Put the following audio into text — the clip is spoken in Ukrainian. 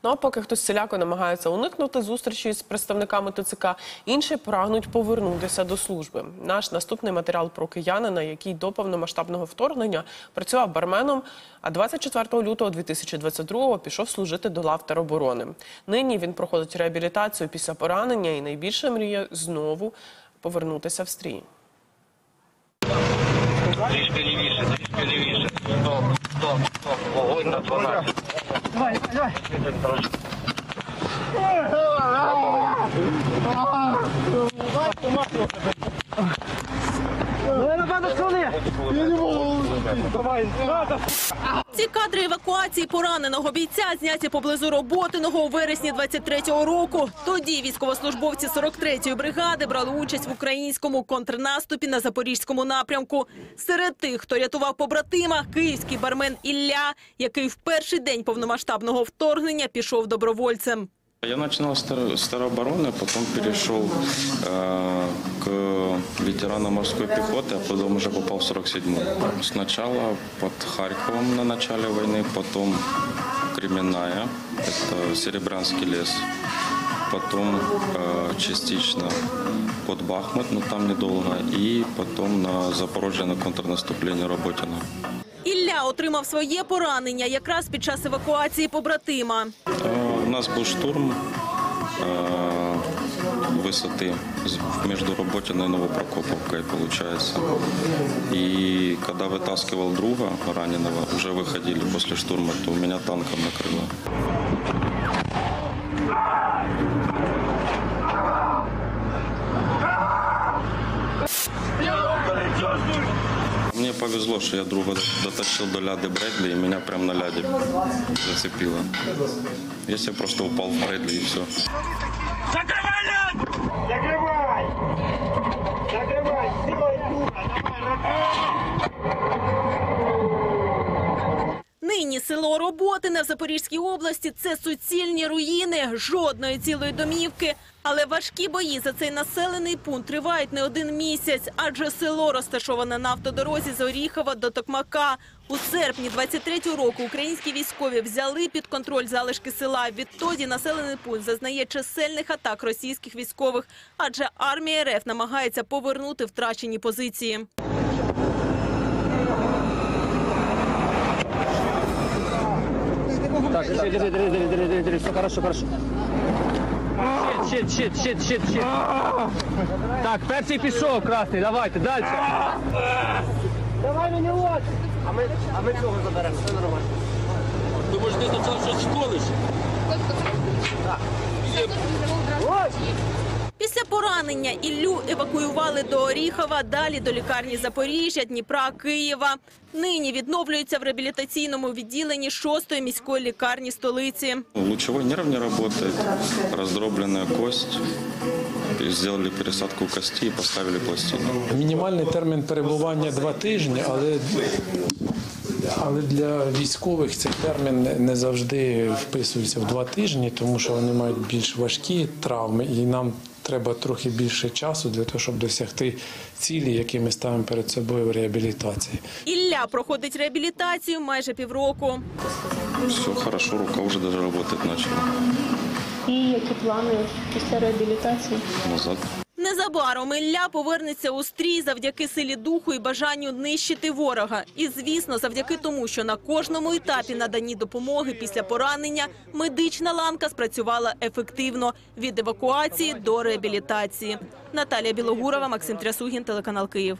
Ну а поки хтось всіляко намагається уникнути зустрічі з представниками ТЦК, інші прагнуть повернутися до служби. Наш наступний матеріал про киянина, який до повномасштабного вторгнення працював барменом, а 24 лютого 2022-го пішов служити до лав тероборони. Нині він проходить реабілітацію після поранення і найбільше мріє знову повернутися в стрій. Трішки лівіше, трішки лівіше. Стоп, стоп, стоп. Вогонь на 12. Давай, давай. Ці кадри евакуації пораненого бійця зняті поблизу Роботиного у вересні 23-го року. Тоді військовослужбовці 43-ї бригади брали участь в українському контрнаступі на Запорізькому напрямку. Серед тих, хто рятував побратима, київський бармен Ілля, який в перший день повномасштабного вторгнення пішов добровольцем. Я начинал с теробороны, потом перешел к ветеранам морской пехоты, а потом уже попал в 47-ю. Сначала под Харьковом на начале войны, потом Кременная, это Серебрянский лес, потом частично под Бахмут, но там недолго, и потом на Запорожье на контрнаступление Роботино. Ілля отримав своє поранення якраз під час евакуації побратима. У нас был штурм высоты между Роботиной и Новопрокоповкой, получается. И когда вытаскивал друга раненого, уже выходили после штурма, то меня танком накрыло. Мне повезло, что я друга дотащил до ляды Брэдли, и меня прям на ляде зацепило. Если я просто упал в Брэдли, и все. Закривай ляд! Закривай! Закривай! Силой духа! Нині село Роботине в Запорізькій області – це суцільні руїни, жодної цілої домівки. Але важкі бої за цей населений пункт тривають не один місяць, адже село розташоване на автодорозі з Оріхова до Токмака. У серпні 23-го року українські військові взяли під контроль залишки села. Відтоді населений пункт зазнає чисельних атак російських військових, адже армія РФ намагається повернути втрачені позиції. Так, держи, все хорошо. Щит. Так, перший пішов, красний, давайте, далі. Давай мені лодь. А ми цього заберемо, все нормально. Ви можете спочатку щось школиш? Після поранення Іллю евакуювали до Оріхова, далі до лікарні Запоріжжя, Дніпра, Києва. Нині відновлюється в реабілітаційному відділенні 6-ї міської лікарні столиці. Лучевой нерв не работает, раздробленная кость. Сделали пересадку кости и поставили пластину. Мінімальний термін перебування 2 тижні, але для військових цей термін не завжди вписується в 2 тижні, тому що вони мають більш важкі травми, і нам треба трохи більше часу для того, щоб досягти цілі, які ми ставимо перед собою в реабілітації. Ілля проходить реабілітацію майже півроку. Все хорошо, рука уже даже работать начала. І які плани після реабілітації? Назад. Незабаром Ілля повернеться у стрій завдяки силі духу і бажанню нищити ворога. І, звісно, завдяки тому, що на кожному етапі наданні допомоги після поранення медична ланка спрацювала ефективно – від евакуації до реабілітації. Наталія Білогурова, Максим Трясугін, телеканал «Київ».